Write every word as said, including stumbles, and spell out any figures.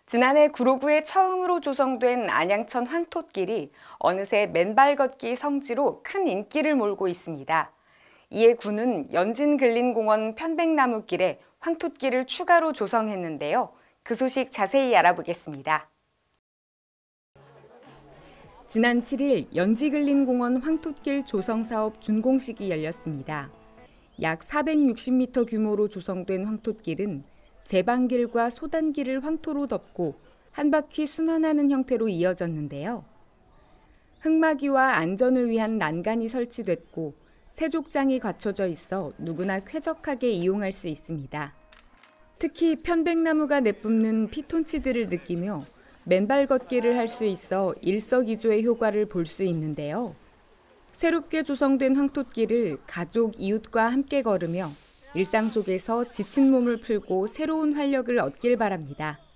지난해 구로구에 처음으로 조성된 안양천 황톳길이 어느새 맨발 걷기 성지로 큰 인기를 몰고 있습니다. 이에 구는 연진근린공원 편백나무길에 황톳길을 추가로 조성했는데요. 그 소식 자세히 알아보겠습니다. 지난 칠 일 연지근린공원 황톳길 조성사업 준공식이 열렸습니다. 약 사백육십 미터 규모로 조성된 황톳길은 제방길과 소단길을 황토로 덮고 한 바퀴 순환하는 형태로 이어졌는데요. 흙막이와 안전을 위한 난간이 설치됐고 세족장이 갖춰져 있어 누구나 쾌적하게 이용할 수 있습니다. 특히 편백나무가 내뿜는 피톤치드를 느끼며 맨발 걷기를 할 수 있어 일석이조의 효과를 볼 수 있는데요. 새롭게 조성된 황톳길을 가족, 이웃과 함께 걸으며 일상 속에서 지친 몸을 풀고 새로운 활력을 얻길 바랍니다.